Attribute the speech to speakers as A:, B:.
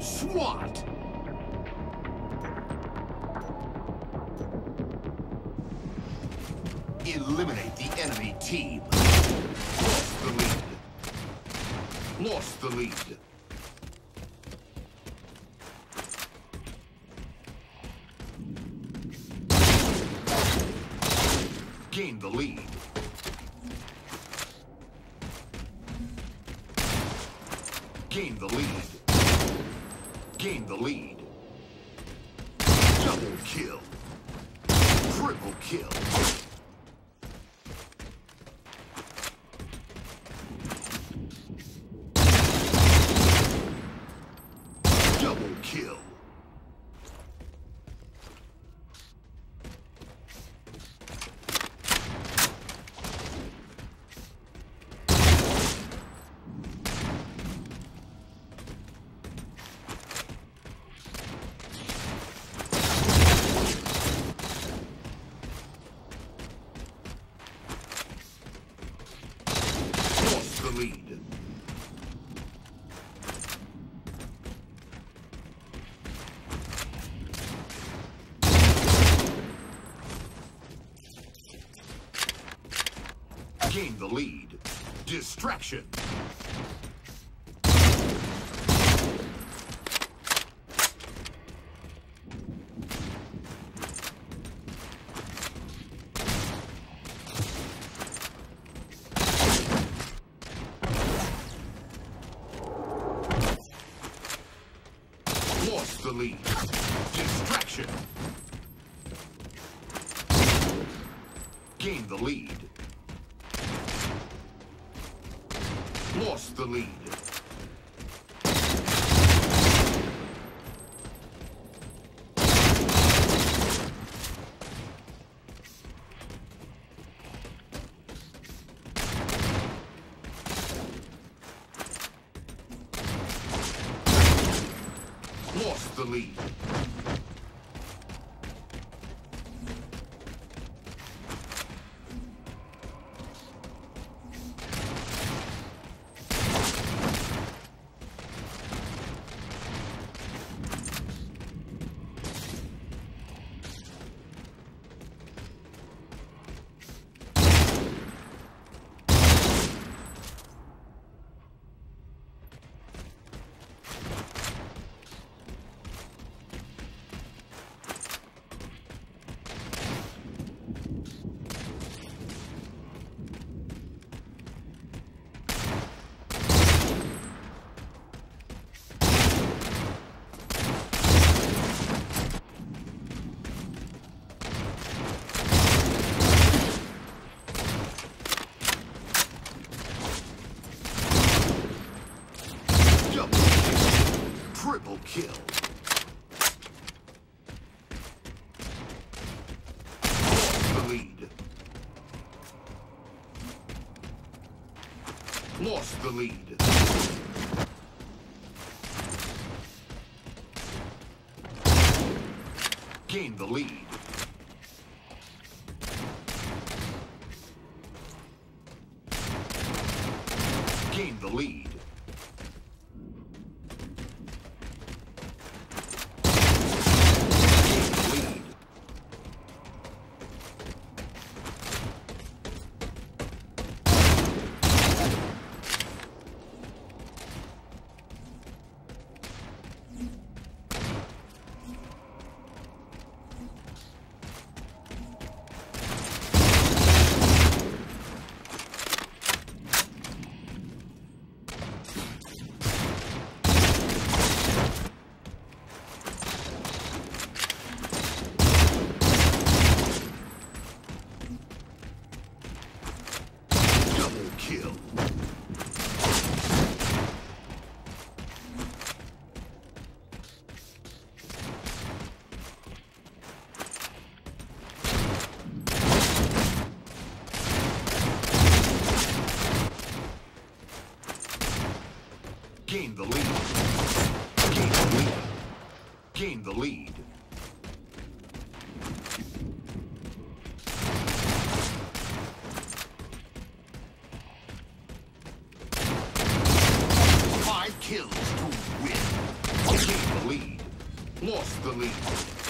A: Swat! Eliminate the enemy team. Lost the lead. Lost the lead. Gain the lead. Gain the lead. Gain the lead. Double kill. Triple kill. Double kill. Lost the lead. Gain the lead. Distraction. Lost the lead. Distraction. Gain the lead. Lost the lead. Lost the lead. Triple kill. Lost the lead. Lost the lead. Gain the lead. Gain the lead. Kill. Gain the lead. Gain the lead. Gain the lead. Kills to win. Lost the lead.